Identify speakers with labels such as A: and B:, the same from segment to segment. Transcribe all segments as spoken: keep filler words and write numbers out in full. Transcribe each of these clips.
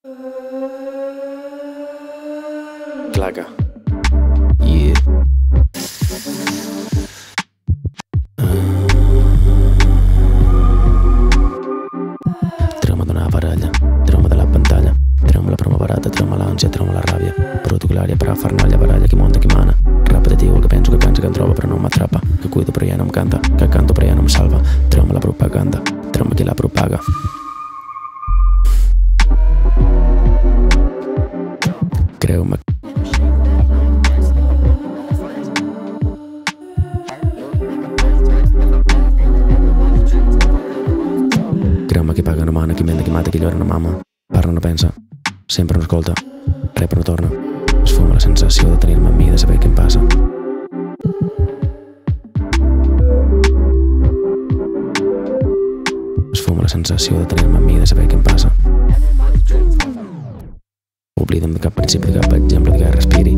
A: Claca. Yeah. Trama d'una baralla, trama de la pantalla, trama la promo barata, trama l'ànsia, trama la ràbia, protocolària, parafernàlia, baralla, qui monta, qui mana, repetitiu, el que penso, que penso, que em troba però no m'atrapa, que cuido però ja no em canta, que canto però ja no em salva, trama la propaganda, trama qui la propaga. Creu-me. Creu-me qui paga no mana, qui mena, qui mata, qui llora no mama, parla no pensa, sempre no escolta, rep no torna, es fuma la sensació de tenir-me amb mi, de saber què em passa. Es fuma la sensació de tenir-me amb mi, de saber què em passa. Oblida'm de cap principi, de cap exemple, de que respiri.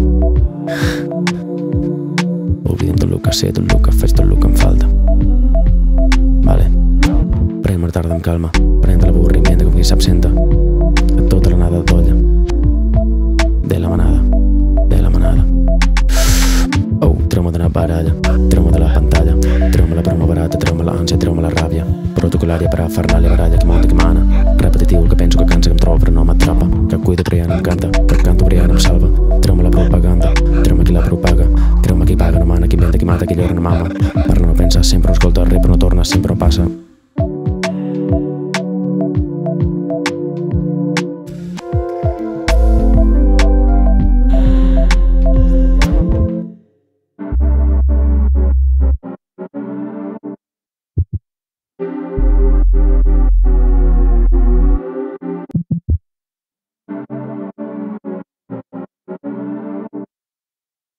A: Oblida'm tot el que sé, tot el que faig, tot el que em falta. Vale. Pren una tarda amb calma, pren de l'avorriment com qui s'absenta. A tota la nada d'olla. De la manada, de la manada. Oh, treu-me d'una baralla, treu-me de la pantalla, treu-me la promo barata, treu-me l'ànsia, treu-me la ràbia, protocolària, parafernàlia, baralla, qui monta, qui mana.